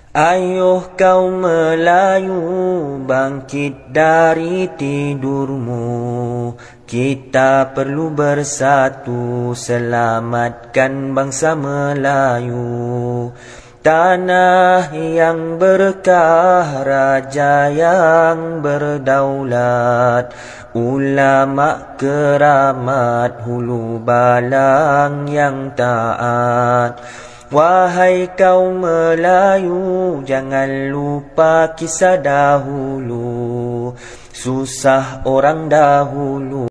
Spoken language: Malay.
Ayuh kaum Melayu, bangkit dari tidurmu. Kita perlu bersatu, selamatkan bangsa Melayu. Tanah yang berkah, raja yang berdaulat, ulama keramat, hulu balang yang taat. Wahai kaum Melayu, jangan lupa kisah dahulu, susah orang dahulu.